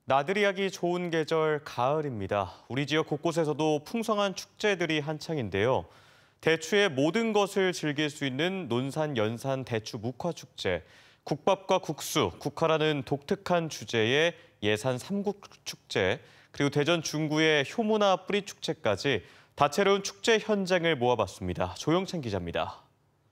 나들이 하기 좋은 계절 가을입니다. 우리 지역 곳곳에서도 풍성한 축제들이 한창인데요. 대추의 모든 것을 즐길 수 있는 논산 연산 대추 묵화축제, 국밥과 국수, 국화라는 독특한 주제의 예산 삼국축제, 그리고 대전 중구의 효문화 뿌리축제까지 다채로운 축제 현장을 모아봤습니다. 조영찬 기자입니다.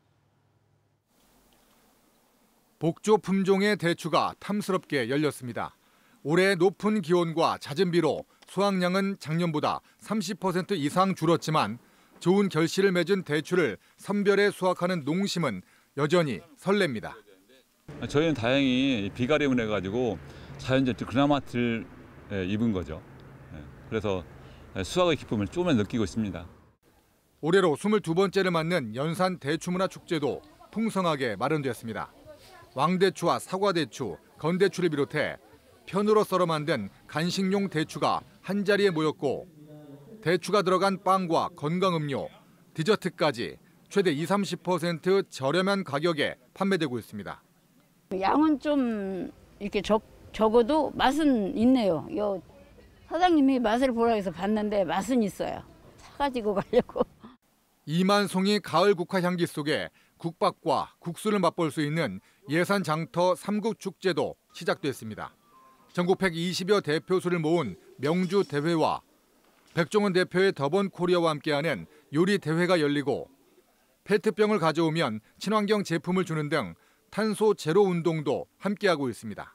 복조 품종의 대추가 탐스럽게 열렸습니다. 올해 높은 기온과 잦은 비로 수확량은 작년보다 30% 이상 줄었지만 좋은 결실을 맺은 대추를 선별해 수확하는 농심은 여전히 설렙니다. 저희는 다행히 비가 내문해 가지고 자연적으로 그나마 덜 입은 거죠. 그래서 수확의 기쁨을 조금은 느끼고 있습니다. 올해로 22번째를 맞는 연산 대추문화 축제도 풍성하게 마련됐습니다. 왕대추와 사과대추, 건대추를 비롯해 편으로 썰어 만든 간식용 대추가 한자리에 모였고 대추가 들어간 빵과 건강음료, 디저트까지 최대 20~30% 저렴한 가격에 판매되고 있습니다. 양은 좀 이렇게 적어도 맛은 있네요. 사장님이 맛을 보라 해서 봤는데 맛은 있어요. 사가지고 가려고. 2만 송이 가을 국화 향기 속에 국밥과 국수를 맛볼 수 있는 예산 장터 삼국축제도 시작됐습니다. 전국 120여 대표수를 모은 명주 대회와 백종원 대표의 더본 코리아와 함께하는 요리 대회가 열리고 페트병을 가져오면 친환경 제품을 주는 등 탄소 제로 운동도 함께하고 있습니다.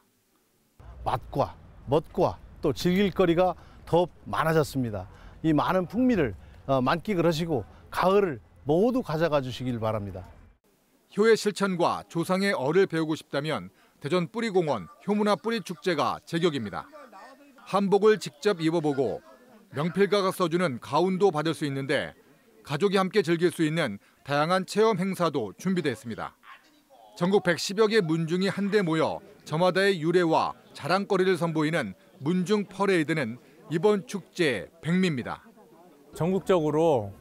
맛과 멋과 또 즐길 거리가 더 많아졌습니다. 이 많은 풍미를 만끽을 하시고 가을을 모두 가져가 주시길 바랍니다. 효의 실천과 조상의 얼을 배우고 싶다면 대전 뿌리공원 효문화 뿌리축제가 제격입니다. 한복을 직접 입어보고 명필가가 써주는 가운도 받을 수 있는데 가족이 함께 즐길 수 있는 다양한 체험 행사도 준비됐습니다. 전국 110여 개 문중이 한데 모여 저마다의 유래와 자랑거리를 선보이는 문중 퍼레이드는 이번 축제의 백미입니다. 전국적으로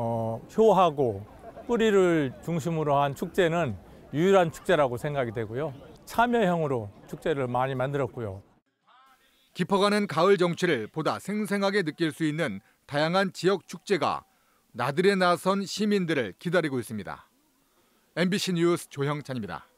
효하고 뿌리를 중심으로 한 축제는 유일한 축제라고 생각이 되고요. 참여형으로 축제를 많이 만들었고요. 깊어가는 가을 정취를 보다 생생하게 느낄 수 있는 다양한 지역 축제가 나들이에 나선 시민들을 기다리고 있습니다. MBC 뉴스 조형찬입니다.